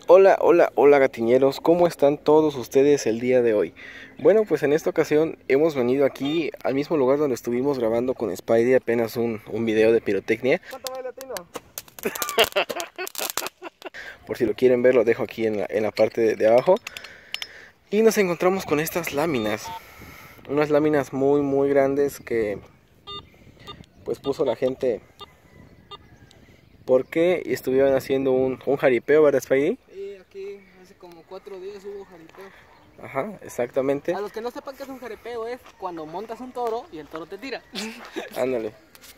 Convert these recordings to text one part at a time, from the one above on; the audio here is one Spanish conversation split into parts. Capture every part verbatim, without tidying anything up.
Hola, hola, hola gatiñeros, ¿cómo están todos ustedes el día de hoy? Bueno, pues en esta ocasión hemos venido aquí al mismo lugar donde estuvimos grabando con Spidey apenas un, un video de pirotecnia. ¿Cuánto vale latino? Por si lo quieren ver, lo dejo aquí en la, en la parte de, de abajo. Y nos encontramos con estas láminas, unas láminas muy muy grandes que pues puso la gente porque estuvieron haciendo un, un jaripeo, ¿verdad, Spidey? Sí, aquí hace como cuatro días hubo jaripeo. Ajá, exactamente. A los que no sepan qué es un jaripeo es cuando montas un toro y el toro te tira. Ándale.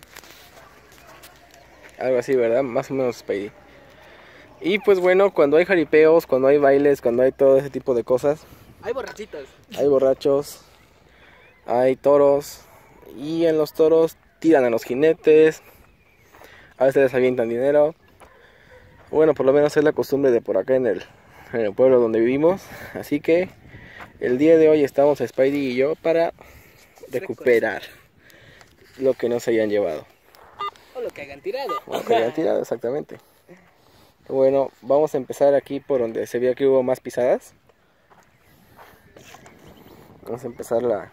Algo así, ¿verdad? Más o menos, Spidey. Y pues bueno, cuando hay jaripeos, cuando hay bailes, cuando hay todo ese tipo de cosas, Hay borrachitas. hay borrachos, hay toros, y en los toros tiran a los jinetes, a veces les avientan dinero. Bueno, por lo menos es la costumbre de por acá en el, en el pueblo donde vivimos. Así que el día de hoy estamos Spidey y yo para recuperar lo que nos hayan llevado. O lo que hayan tirado. O lo que hayan tirado, exactamente. Bueno, vamos a empezar aquí por donde se veía que hubo más pisadas. Vamos a empezar la...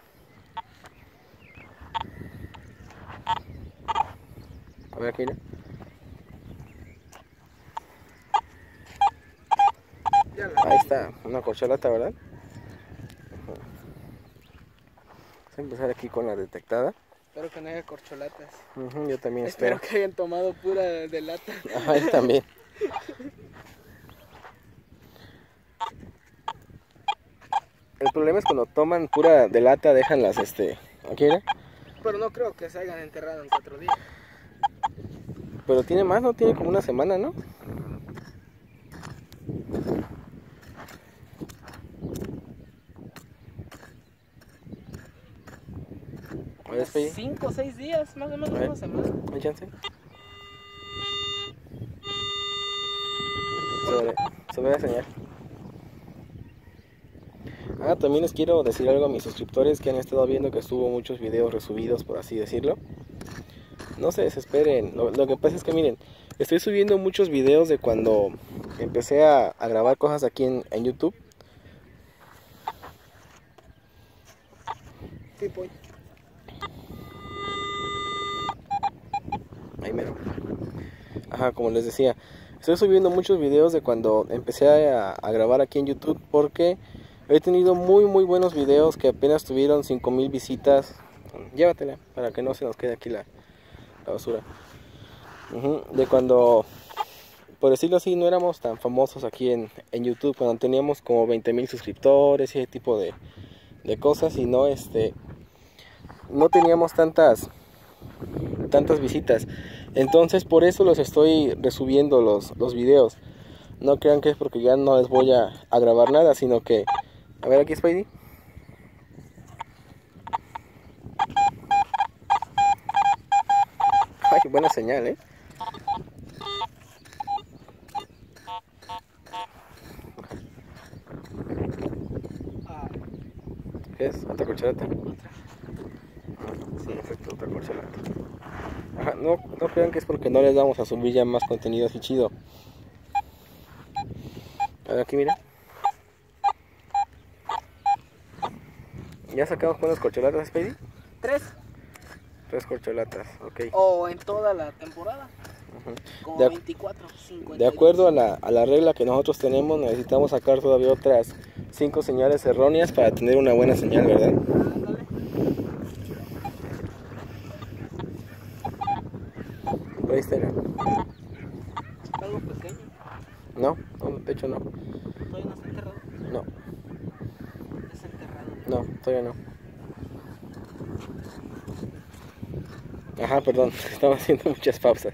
A ver aquí, ¿no? Ahí está, una corcholata, ¿verdad? Vamos a empezar aquí con la detectada. Espero que no haya corcholatas. Uh-huh, yo también espero. espero. que hayan tomado pura de lata. Ajá, yo también. El problema es cuando toman pura de lata, dejan las, este... Aquí, ¿no? Pero no creo que se hayan enterrado en cuatro días. Pero tiene más, ¿no? Tiene como una semana, ¿no? A ver, Spidey. Cinco o seis días, más o menos una semana. ¿Hay chance? Sobre, sobre la señal. Ah, también les quiero decir algo a mis suscriptores que han estado viendo que estuvo muchos videos resubidos, por así decirlo. No se desesperen, lo, lo que pasa es que miren, estoy subiendo muchos videos de cuando empecé a, a grabar cosas aquí en, en YouTube. Sí, pues. Ahí mero. Ajá, como les decía, estoy subiendo muchos videos de cuando empecé a, a grabar aquí en YouTube porque he tenido muy muy buenos videos que apenas tuvieron cinco mil visitas. Llévatela para que no se nos quede aquí la, la basura. Uh-huh. De cuando, por decirlo así, no éramos tan famosos aquí en, en YouTube, cuando teníamos como veinte mil suscriptores y ese tipo de, de cosas, y no este no teníamos tantas tantas visitas. Entonces por eso los estoy resubiendo los, los videos. No crean que es porque ya no les voy a, a grabar nada, sino que... A ver aquí, Spidey. Ay, buena señal, ¿eh? ¿Qué es? ¿Otra corcholata? Sí, efecto, otra corcholata. Ajá, no, no crean que es porque no les damos a subir ya más contenido así chido. A ver aquí, mira. ¿Ya sacamos cuántas corcholatas, Spidey? Tres. Tres corcholatas, ok. O en toda la temporada. Uh-huh. Como de, veinticuatro, cincuenta. De acuerdo a la, a la regla que nosotros tenemos, necesitamos sacar todavía otras cinco señales erróneas para tener una buena señal, ¿verdad? Ándale. Ahí está. Algo pequeño. No, no, de hecho no. Todavía no está enterrado. No, Desenterrado. no, todavía no. Ajá, perdón, estaba haciendo muchas pausas.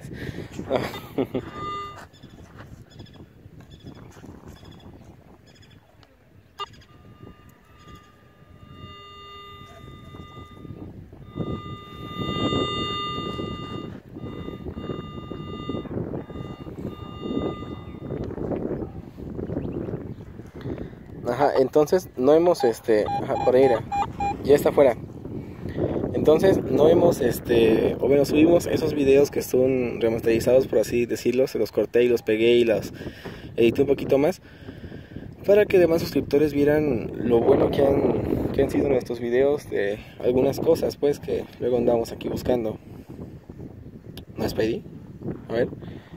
Ajá, entonces no hemos, este, ajá, por ahí era, ya está fuera. Entonces no hemos, este, o bueno, subimos esos videos que son remasterizados, por así decirlo, se los corté y los pegué y los, edité un poquito más para que demás suscriptores vieran lo bueno que han, que han sido nuestros videos de algunas cosas, pues, que luego andamos aquí buscando. ¿No es Spidey? A ver.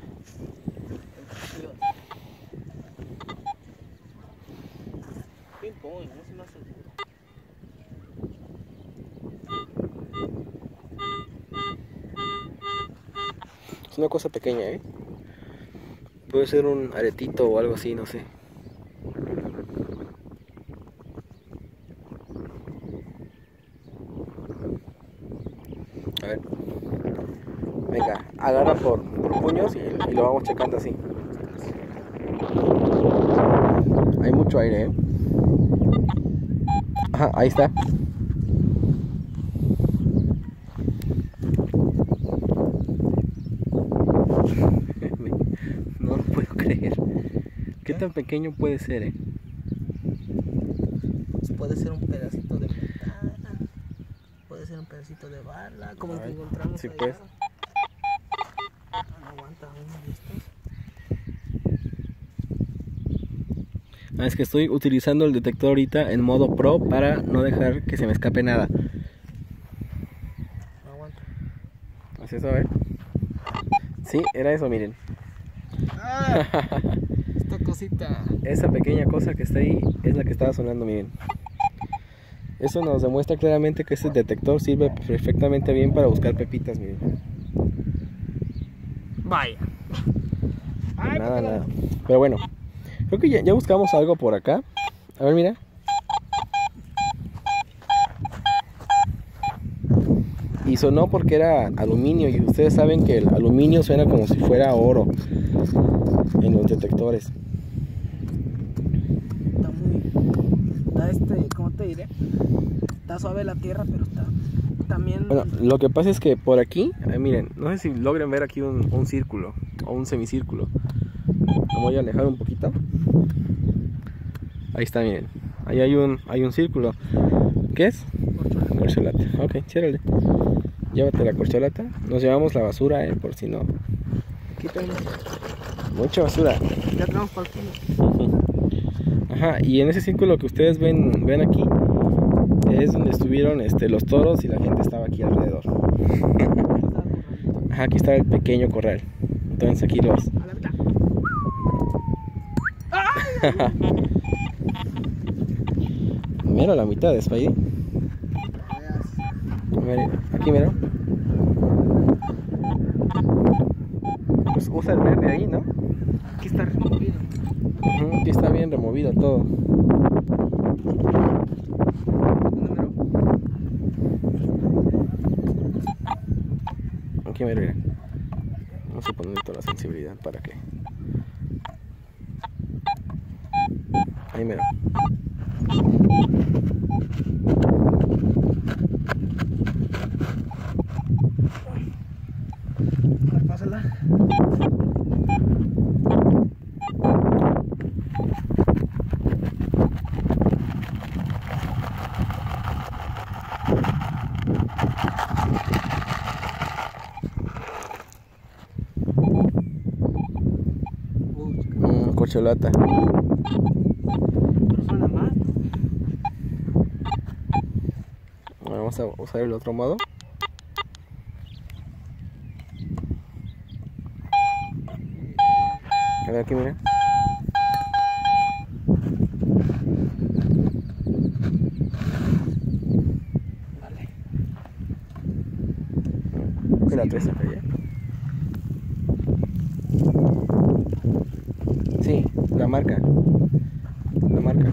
Es una cosa pequeña, ¿eh? Puede ser un aretito o algo así, no sé. A ver. Venga, agarra por, por puños y, y lo vamos checando así. Hay mucho aire, ¿eh? Ajá, ahí está. No lo puedo creer. ¿Qué tan pequeño puede ser, eh? Puede ser un pedacito de ventana, puede ser un pedacito de bala, como el que encontramos sí, allá. pues. No aguanta uno de estos. Ah, es que estoy utilizando el detector ahorita en modo pro para no dejar que se me escape nada. No aguanta. ¿Así eso, a ver? Sí, era eso, miren. Ah, esta cosita. Esa pequeña cosa que está ahí es la que estaba sonando, miren. Eso nos demuestra claramente que este detector sirve perfectamente bien para buscar pepitas, miren. Vaya. Ay, Nada, nada. Pero bueno, creo que ya, ya buscamos algo por acá. A ver, mira. Y sonó porque era aluminio, y ustedes saben que el aluminio suena como si fuera oro en los detectores. Está muy... Está este, ¿cómo te diré? Está suave la tierra, pero está también... Bueno, lo que pasa es que por aquí, eh, miren, no sé si logren ver aquí un, un círculo o un semicírculo. Lo voy a alejar un poquito. Ahí está, miren. Ahí hay un, hay un círculo. ¿Qué es? Corcholata. Ok, ciérrale. Llévate la corcholata. Nos llevamos la basura, eh, por si no. Aquí tenemos... Mucha basura. Ya tenemos para el fondo. Ajá, y en ese círculo que ustedes ven, ven aquí, es donde estuvieron este, los toros y la gente estaba aquí alrededor. Ajá, aquí está el pequeño corral. Entonces aquí los... A la mitad. Mira la mitad de Spidey. Mira, aquí mira. Pues usa el verde ahí, ¿no? Aquí está removido. Uh-huh, aquí está bien removido todo. Aquí mira, mira. Vamos a poner toda la sensibilidad para que... Ahí mira. Pásala. Mm, corcholata. Pero suena más. Bueno, vamos a usar el otro modo. A ver aquí, mira. Vale. ¿Qué la tres acá ya? Sí, la marca. La marca.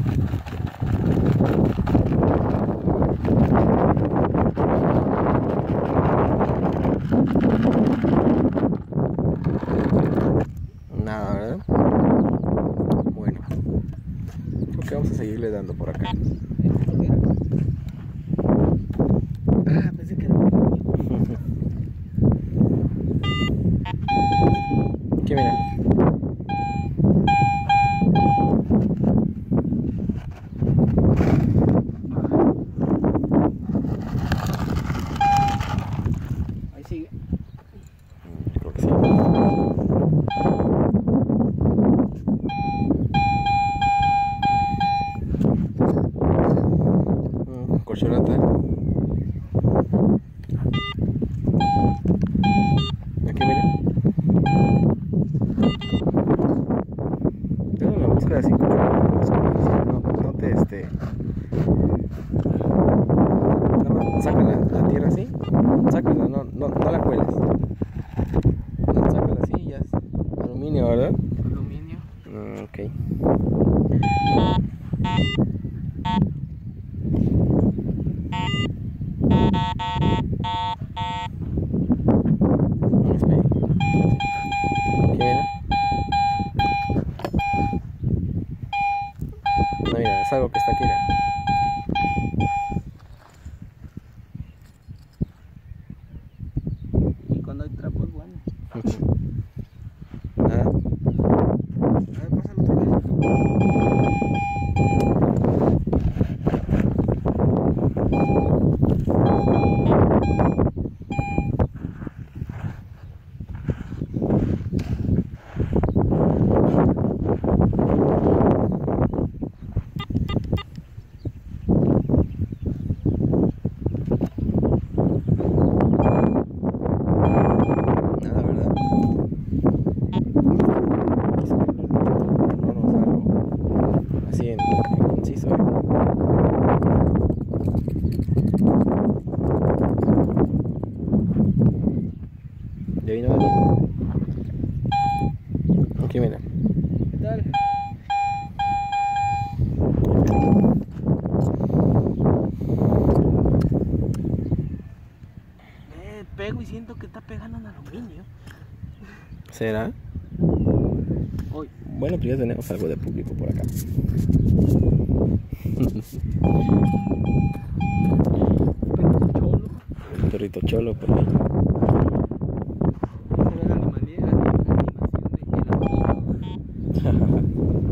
Nada, ¿verdad? Bueno, creo que vamos a seguirle dando por acá. Ah, pensé que era... Aquí mira. Ahí sigue. Creo que sí. corcholata. Aquí mira. Tengo la búsqueda así como no, no te este. No, saca la, la tierra así. Sácala, no, no, no la cueles. No, sácala así y ya es aluminio, ¿verdad? Aluminio. Mm, ok. No, mira, es algo que está aquí. Y cuando hay trapos, bueno. Nada. A ver, pásalo otra vez. De ahí no vale. Aquí mira. ¿Qué tal? Eh, pego y siento que está pegando en aluminio. ¿Será? Hoy. Bueno, pues ya tenemos algo de público por acá. Perrito cholo. Un perrito cholo por ahí. Era la animalía, animación de el aluminio.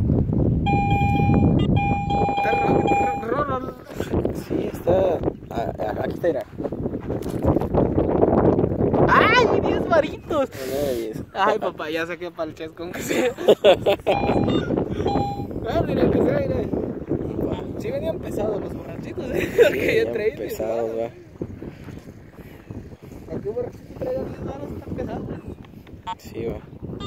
Está raro, raro, raro. Sí, está. Ah, ah, aquí está, era. ¡Ay, diez varitos! diez. Ay, papá, ya saqué para el chesco, aunque sea. Ah, mira, que sea, mira. Sí venían pesados los borrachitos, ¿eh? Porque yo traí pesados, va. Aunque un borrachito traiga diez varos, están pesados. Sí, va.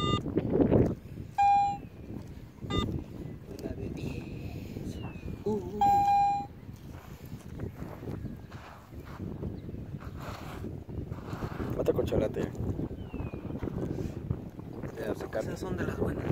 La de diez. Uh, uh. Otro corcholate. Ya, se Esas son de las buenas.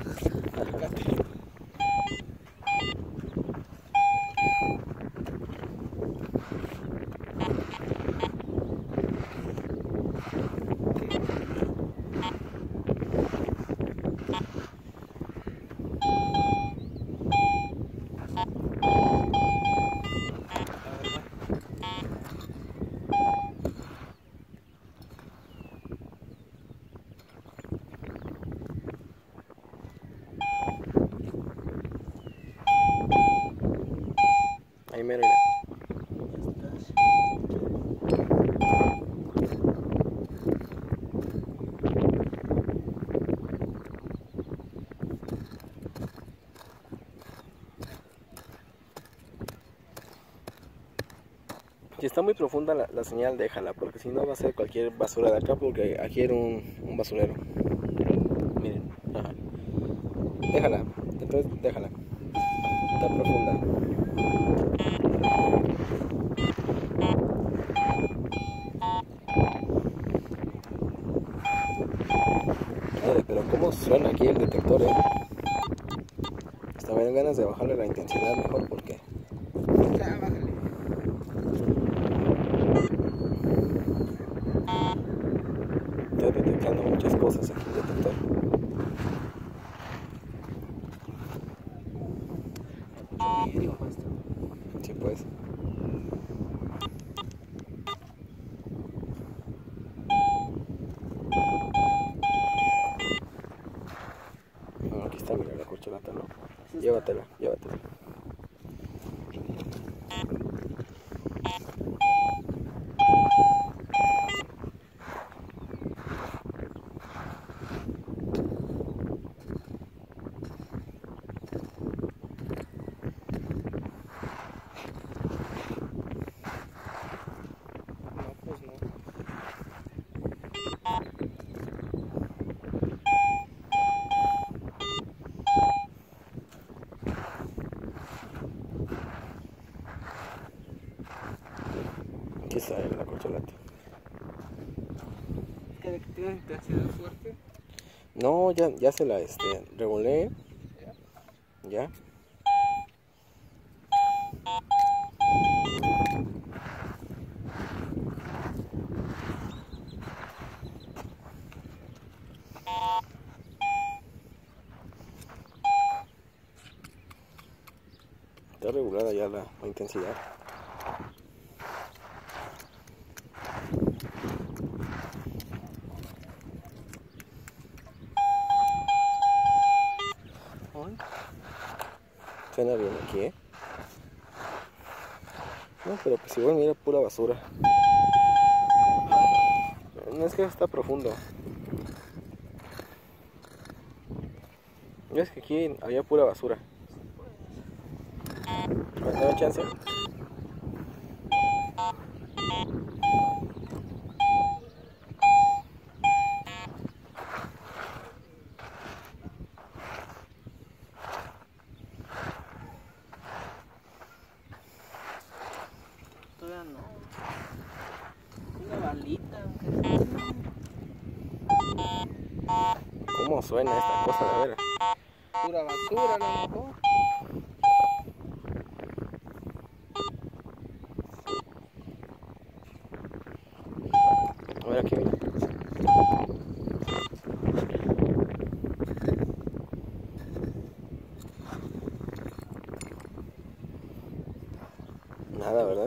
Ahí mero, mira. Si está muy profunda la, la señal, déjala, porque si no va a ser cualquier basura de acá, porque aquí era un, un basurero. Miren, ajá. Déjala, entonces déjala. Está profunda. Madre, pero cómo suena aquí el detector, eh. Hasta me dan ganas de bajarle la intensidad mejor, porque Ya, bájale. está detectando muchas cosas aquí el detector. Vidrio, basta. Sí, pues. No, aquí está, mira la corcholata, ¿no? Llévatela, llévatela. ¿Qué sabe la corcholata? ¿Que de que tiene intensidad fuerte? No, ya, ya se la este, regulé. Ya. Está regulada ya la, la intensidad. Suena bien aquí, ¿eh? No, pero pues igual mira, pura basura. No es que está profundo. Es que aquí había pura basura. ¿Me da chance? Todavía no. Una balita. ¿Cómo suena esta cosa de veras? Pura basura, a lo mejor. A ver aquí, mira. Nada, ¿verdad?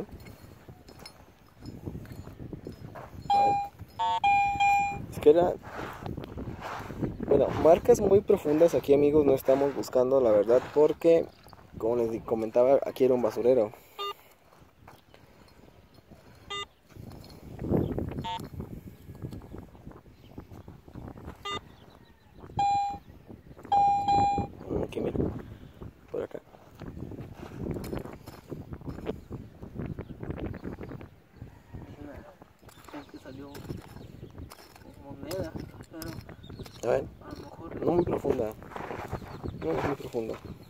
Es que era... Bueno, marcas muy profundas aquí, amigos, no estamos buscando, la verdad, porque, como les comentaba, aquí era un basurero. Aquí, mira, por acá. Que salió moneda, pero A ver, a lo mejor no muy profunda, no es muy profunda.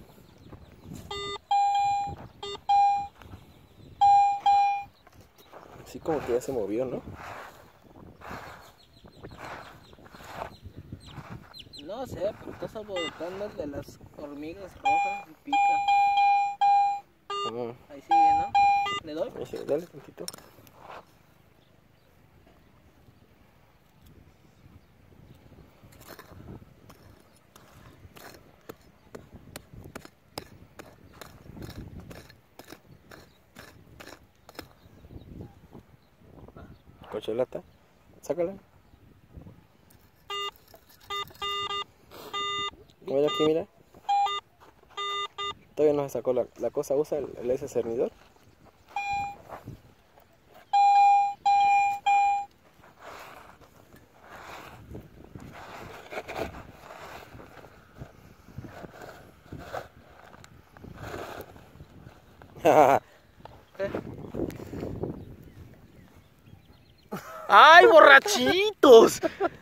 Así como que ya se movió, ¿no? no sé, pero está saboreando el de las hormigas rojas y pica. Mm, Ahí sigue, ¿no? ¿Le doy? ahí sí, dale tantito. Corcholata, sácala. A ver aquí, mira. Todavía no se sacó la, la cosa, usa el, el ese cernidor. ¿Qué? ¡Ay, borrachitos!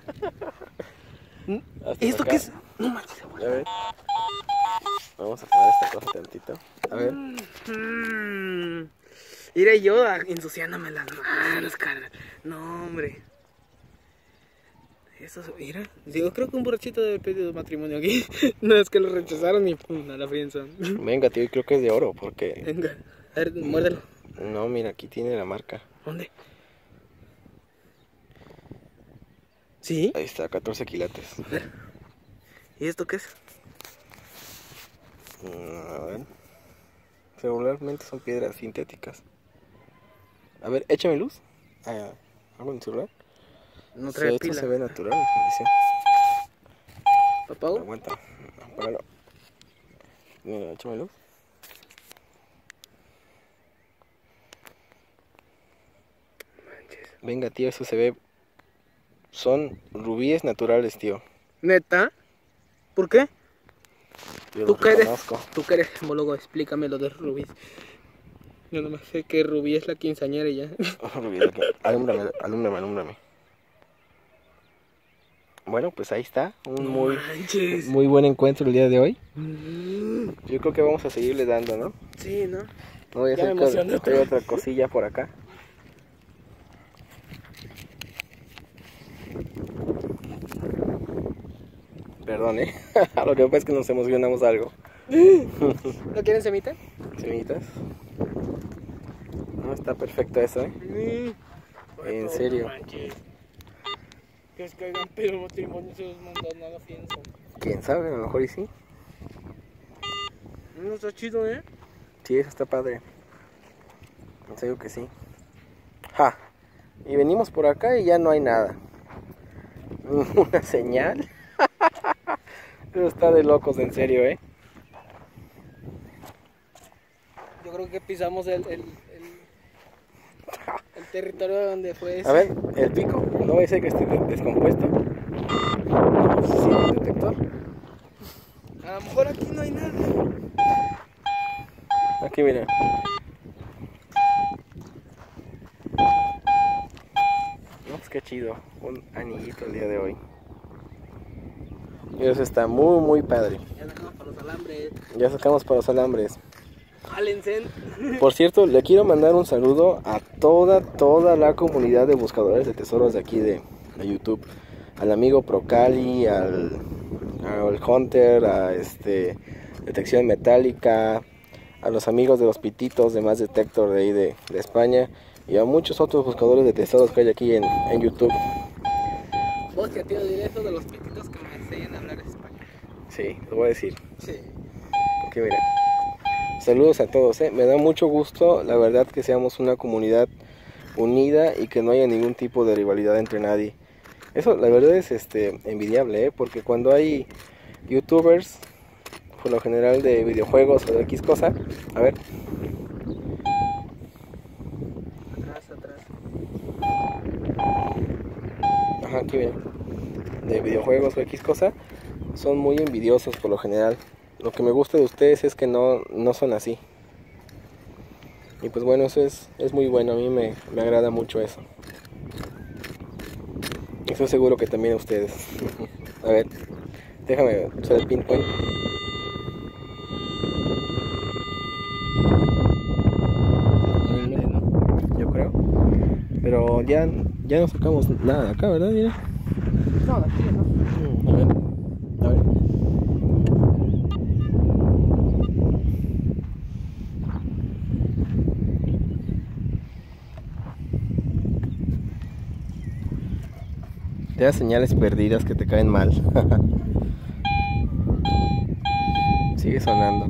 ¿Esto qué es? No manches. A ver. Vamos a poner esta cosa tantito. A ver. Mm. Iré yo ensuciándome las manos, cara. No, hombre. Eso, mira. Yo creo que un borrachito debe haber pedido matrimonio aquí. No, es que lo rechazaron y pum, a la friendzone. Venga, tío, creo que es de oro porque... Venga, a ver, muérdelo. No, mira, aquí tiene la marca. ¿Dónde? ¿Sí? Ahí está, catorce quilates. ¿Y esto qué es? Mm, A ver. Regularmente son piedras sintéticas. A ver, échame luz. Ah, ¿algo en el celular? No Sí, trae esto pila. se ve natural, dice. ¿Papá? Aguanta, apágalo. Mira, échame luz. Manches. Venga, tío, eso se ve. Son rubíes naturales, tío. ¿Neta? ¿Por qué? Yo ¿Tú los qué eres? reconozco. Tú que eres gemólogo, explícame lo de rubí. Yo nomás sé que rubí es la quinceañera y ya. Rubí, ok. Alúmbrame, alúmbrame, alúmbrame. Bueno, pues ahí está. Un muy, Manches. muy buen encuentro el día de hoy. Mm. Yo creo que vamos a seguirle dando, ¿no? Sí, ¿no? No voy a Ya me hacer emocioné que otra hay vez. otra cosilla por acá. Perdón, eh. Lo que pasa es que nos emocionamos algo. ¿No quieren semita? ¿Semitas? No, está perfecto eso, eh. En serio. Que es que hagan pero matrimonio se los mandan a la fianza. Quién sabe, a lo mejor y sí. No está chido, ¿eh? Sí, eso está padre. En serio que sí. Ja. Y venimos por acá y ya no hay nada. Una señal. Eso está de locos, en serio, ¿eh? Yo creo que pisamos el, el, el, el territorio donde fue ese. A ver, el pico. No voy a ser que esté descompuesto. No, pues sí, el detector. A lo mejor aquí no hay nada. Aquí, mira. No, pues qué chido. Un anillito el día de hoy. Y eso está muy, muy padre. Ya sacamos para los alambres. Ya sacamos para los alambres. Jálense. Por cierto, le quiero mandar un saludo a toda, toda la comunidad de buscadores de tesoros de aquí de, de YouTube. Al amigo Procali, al, al Hunter, a este Detección Metálica, a los amigos de los Pititos de Más Detector de ahí de, de España y a muchos otros buscadores de tesoros que hay aquí en, en YouTube. Hostia, tío, diré eso de los pititos que me enseñan a hablar español. Sí, lo voy a decir. Sí. Aquí mira. Saludos a todos, ¿eh? Me da mucho gusto, la verdad, que seamos una comunidad unida y que no haya ningún tipo de rivalidad entre nadie. Eso, la verdad, es este envidiable, ¿eh? Porque cuando hay youtubers, por lo general de videojuegos o de X cosa, a ver. Atrás, atrás. Ajá, aquí ven. De videojuegos o X cosa, son muy envidiosos por lo general. Lo que me gusta de ustedes es que no, no son así. Y pues bueno, eso es, es muy bueno, a mí me, me agrada mucho eso. Y estoy seguro que también a ustedes. A ver, déjame usar el pinpoint. Yo creo. Pero ya, ya no sacamos nada de acá, ¿verdad? Mira. No, de aquí no. A ver, a ver. Te da señales perdidas que te caen mal. Sigue sonando.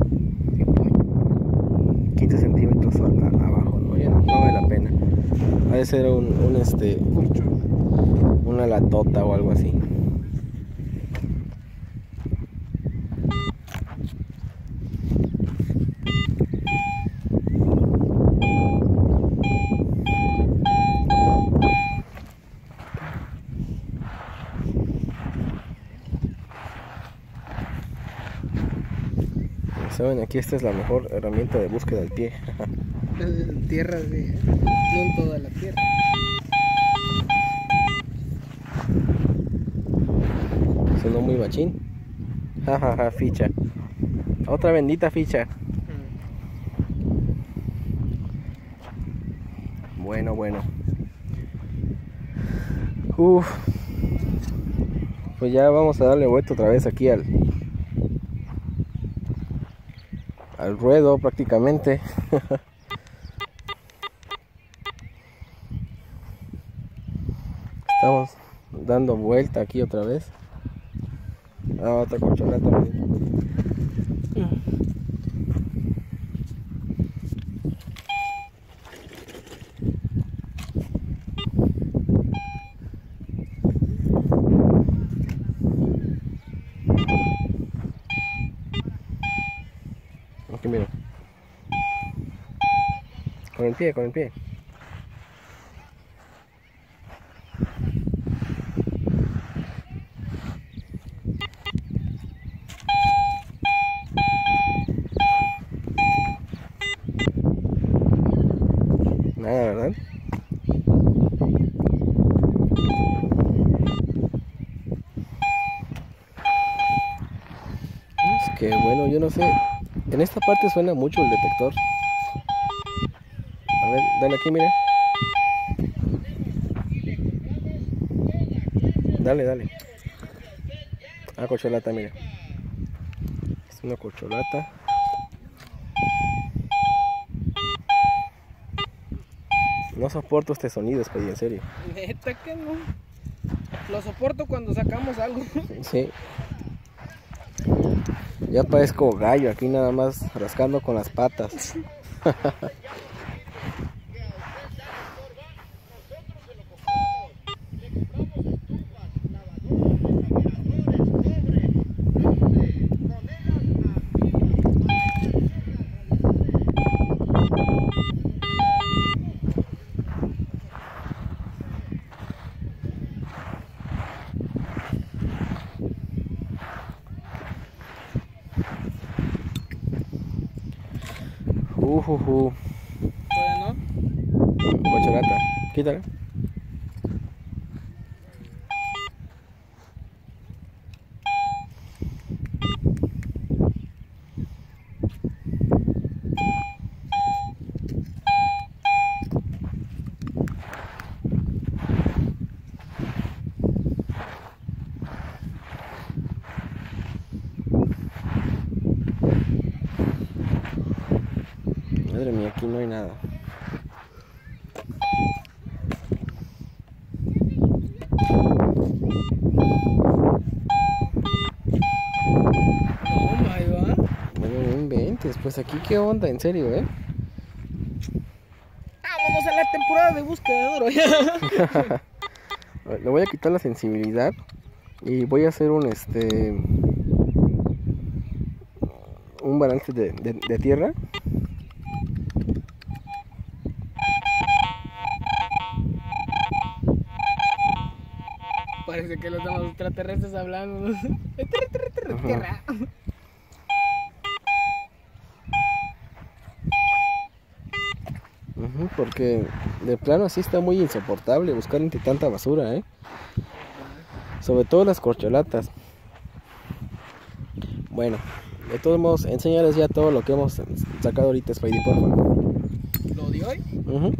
quince centímetros a- a- abajo, ¿no? Ya no, no vale la pena. Ha de ser un, un este una latota o algo así. Saben, aquí esta es la mejor herramienta de búsqueda al pie. En tierra de... No en toda la tierra. Sonó muy machín. Jajaja, ficha. Otra bendita ficha. Bueno, bueno. Uf. Pues ya vamos a darle vuelta otra vez aquí al al ruedo prácticamente. Estamos dando vuelta aquí otra vez. Ah, otra colchoneta también. Aquí mira. Con el pie, con el pie. Nada, ¿verdad? Es que bueno, yo no sé. En esta parte suena mucho el detector. A ver, dale aquí, mira. Dale, dale. Ah, corcholata, mira. Es una corcholata. No soporto este sonido, Spidey, en serio. Neta que no. Lo soporto cuando sacamos algo. Sí. Ya parezco gallo aquí nada más rascando con las patas. Ujuju. ¿Todavía no? Corcholata. Quítala. Madre mía, aquí no hay nada. No, ahí va. Bueno, no inventes, pues aquí qué onda, en serio, ¿eh? Vámonos a la temporada de búsqueda de oro. Le voy a quitar la sensibilidad y voy a hacer un este un balance de, de, de tierra. Parece que los de los extraterrestres hablando. Tierra. Uh-huh, porque de plano así está muy insoportable buscar entre tanta basura, ¿eh? Sobre todo las corcholatas. Bueno, de todos modos, enséñales ya todo lo que hemos sacado ahorita, Spidey, por favor. ¿Lo de hoy? Uh-huh.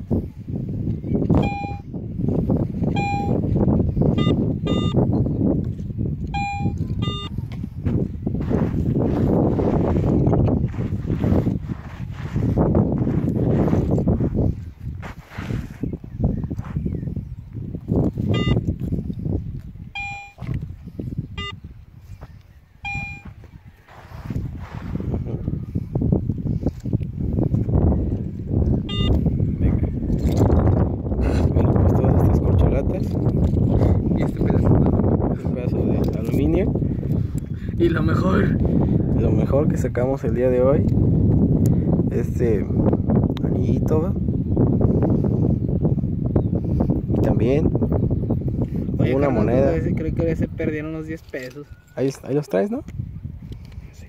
Y este pedazo. Un pedazo de aluminio. Y lo mejor. Lo mejor que sacamos el día de hoy. Este anillito. Y también Oye, una carnal, moneda. ese, creo que se perdieron unos diez pesos. Ahí, ahí los traes, ¿no? Sí.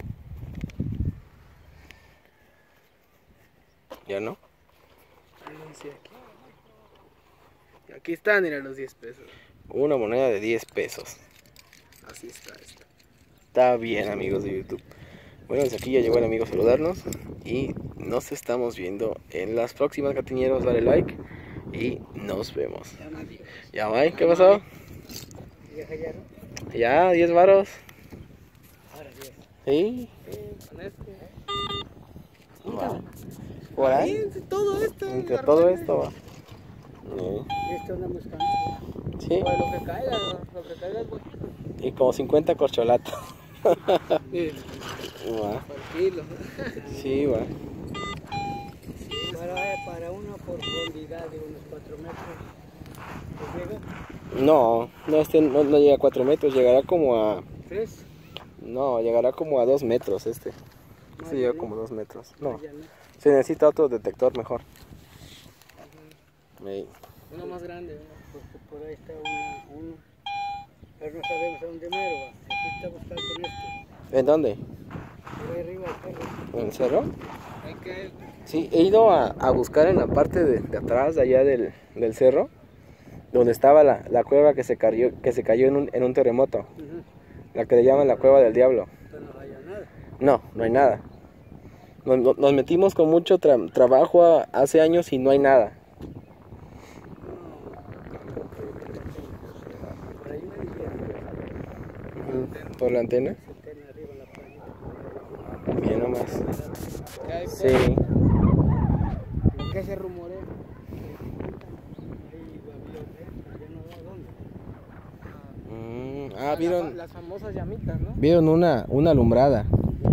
Ya no. Sí, aquí. Y aquí están, mira, los diez pesos. Una moneda de diez pesos. Así está esta. Está bien, amigos de YouTube. Bueno, desde aquí ya llegó el amigo a saludarnos. Y nos estamos viendo en las próximas, gatiñeros. Dale like y nos vemos. Ya nadie. Ya, bye. ¿Qué pasó? ¿Ya callaron? Ya, diez varos. Ahora diez. Sí. Sí, con este. Va. Por ahí. Entre todo esto. Entre todo esto va. Sí. Esto andamos buscando. Sí. Pues lo que caiga, lo que caiga es bueno. Y como cincuenta corcholatas. Sí. Va. Por kilo. Sí, va. Para, para una profundidad de unos cuatro metros. ¿Te llega? No, no, este no, no llega a cuatro metros, llegará como a... ¿Tres? No, llegará como a dos metros este. Más Este llega ya como no. dos metros. No, Ya no. se necesita otro detector mejor. Ahí. Uno más grande, ¿no? Porque por ahí está una, uno. Pero no sabemos a dónde mero va. Aquí está buscando con este. ¿En dónde? Por ahí arriba, acá. ¿En el cerro? Hay que... Sí, he ido a, a buscar en la parte de, de atrás, de allá del, del cerro, donde estaba la, la cueva que se cayó, que se cayó en un, en un terremoto. Uh-huh. La que le llaman la cueva del diablo. Pero no haya nada. No, no hay nada. Nos, nos metimos con mucho tra- trabajo a- hace años y no hay nada. Por ahí me dijeron. Ujú. ¿Por la antena? Esa antena arriba en la playita. Bien nomás. ¿Qué hay, Sí. ¿Por qué se rumorea? Ahí va a haber, ¿eh? Ya no da dónde. Mm, ah, vieron, Las famosas llamitas, ¿no? vieron una, una alumbrada.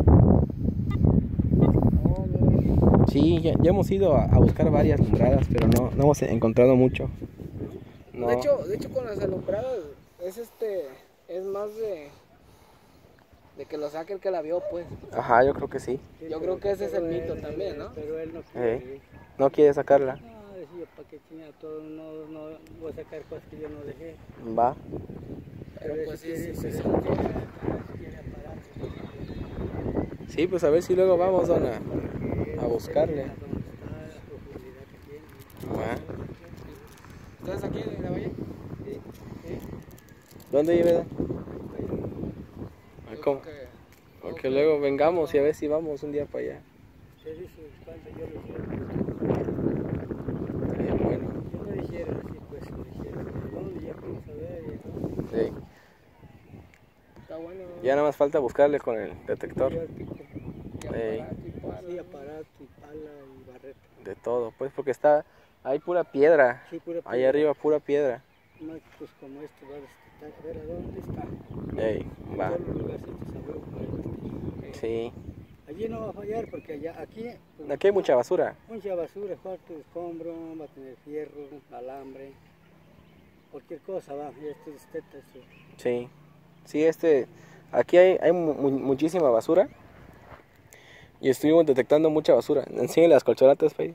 Oh, mira. Sí, ya, ya hemos ido a, a buscar varias alumbradas, pero no, no hemos encontrado mucho. No. De hecho, de hecho con las alumbradas es este, es más de, de que lo saque el que la vio, pues. Ajá, yo creo que sí. Yo creo que ese es el Pero mito él- también, ¿no? Pero él no quiere. Eh. No quiere sacarla. Ah, decía, ¿para qué chinga todo? No, no voy a sacar cosas que yo no dejé. Va. Pero Pero pues sí, ese sí, quiere- sí, pero sí. ese quiere- quiere apararse. Sí, pues a ver si luego vamos, dona, Porque a buscarle. él sabe dónde está, la profundidad que tiene. Va. ¿Ustedes aquí en la valle? Sí, sí. ¿Dónde vive? don? Ah, Yo ¿cómo? creo que- Porque luego vengamos y a ver si vamos un día para allá. Usted dice cuánto yo lo quiero. Estaría bueno. Yo no dijera así, pues, no dijera, ¿dónde ya vamos a ver? Y todo. Sí. Está bueno. Ya nada más falta buscarle con el detector. Yo al pico. Y Ey. aparato y pala, Sí, ¿no? aparato y pala y barreta. De todo, pues, porque está, hay pura piedra. Sí, pura Ahí piedra. arriba pura piedra. No, pues como esto va a desquitar, a ver a dónde está. Ey, En va. todos los lugarcitos a huevo por ahí está. Sí. Allí no va a fallar porque allá, aquí, pues, Aquí hay mucha basura. mucha basura, cuarto de escombro, va a tener fierro, alambre, cualquier cosa va, y esto es teta, esto. Sí. Sí, este, aquí hay, hay mu- mu- muchísima basura. Y estuvimos detectando mucha basura. Enseñen las colchonatas, Fey.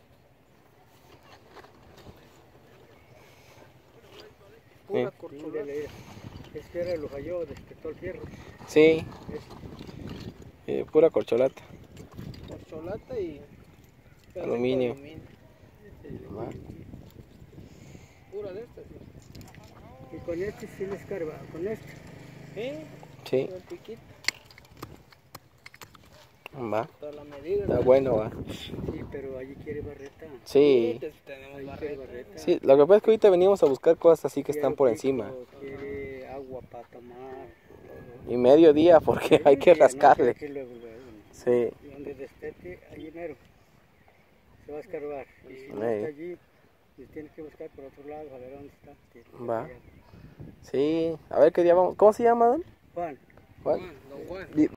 Pura Sí. corcholata. Mírale, mira. Es que era lo falló, desquitó el fierro. Sí, Es- eh, pura corcholata. Corcholata y pedacito de Aluminio. Va. Pura de estas, sí. Y con este sí le escarba, con este. Sí, Sí, el piquito, va. toda la medida. Está ¿no? bueno, va. Sí, pero allí quiere barreta. Sí. te- tenemos Ahí quiere barreta. barreta. Sí, lo que pasa es que ahorita venimos a buscar cosas así que Quiere están por pico, encima. Quiere agua para tomar. todo. Y mediodía porque hay que Sí, no, rascarle. que luego, luego. Sí. Y donde destete, allí mero. Se va a escarbar. Y si no Ey. está allí, pues tiene que buscar por otro lado, a ver dónde está. Tiene que Va. fallar. Sí. A ver qué día vamos. ¿Cómo se llama, don? Juan. Juan. Juan, don Juan. Di-